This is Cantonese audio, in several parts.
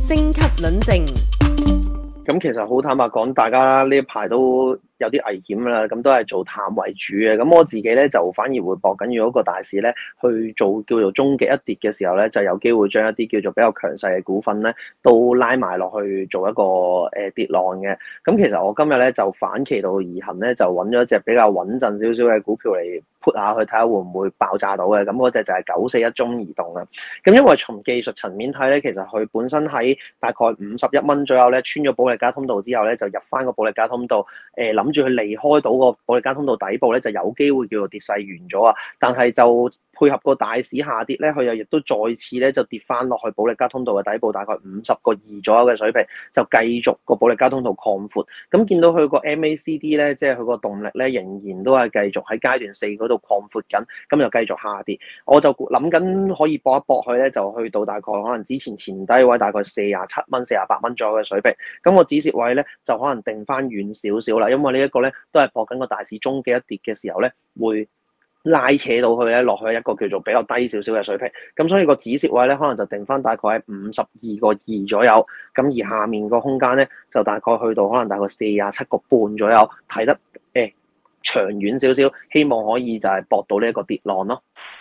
星級論證。 咁其實好坦白講，大家呢一排都有啲危險啦，咁都係做淡為主嘅。咁我自己咧就反而會搏緊，如果個大市咧去做叫做終極一跌嘅時候咧，就有機會將一啲叫做比較強勢嘅股份咧都拉埋落去做一個跌浪嘅。咁其實我今日咧就反其道而行咧，就揾咗一隻比較穩陣少少嘅股票嚟 put 下去，睇下會唔會爆炸到嘅。咁嗰隻就係941中移動啦。咁因為從技術層面睇咧，其實佢本身喺大概51蚊左右咧，穿咗保力加通道之後咧，就入翻個保力加通道，諗住去離開到個保力加通道底部咧，就有機會叫做跌勢完咗啊！但係就配合個大市下跌咧，佢又亦都再次咧就跌翻落去保力加通道嘅底部，大概50.2左右嘅水平，就繼續個保力加通道擴闊。咁見到佢個 MACD 咧，即係佢個動力咧，仍然都係繼續喺階段4嗰度擴闊緊，咁就繼續下跌。我就諗緊可以搏一搏佢咧，就去到大概可能之前低位大概47蚊、48蚊左右嘅水平。咁個止蝕位咧就可能定翻遠少少啦，因為呢一個咧都係搏緊個大市終極一跌嘅時候咧，會拉扯到佢咧落去一個叫做比較低少少嘅水平。咁所以個止蝕位咧可能就定翻大概喺52.2左右。咁而下面個空間咧就大概去到可能大概47.5左右，睇得長遠少少，希望可以就係搏到呢一個跌浪咯。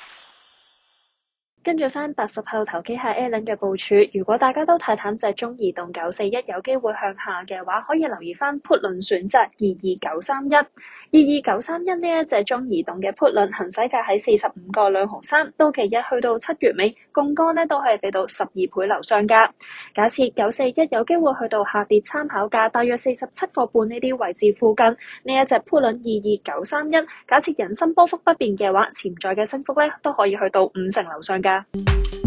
跟住翻80後投機客 Alan 嘅部署，如果大家都睇淡隻中移動941有機會向下嘅話，可以留意翻 put 輪選擇22931。22931呢一隻中移動嘅 put 輪行使價喺45個2毫3，到期日去到7月尾，槓桿咧都係俾到12倍樓上價。假設941有機會去到下跌參考價大約47個半呢啲位置附近，呢一隻 put 輪22931，假設人心波幅不變嘅話，潛在嘅升幅咧都可以去到50%樓上價。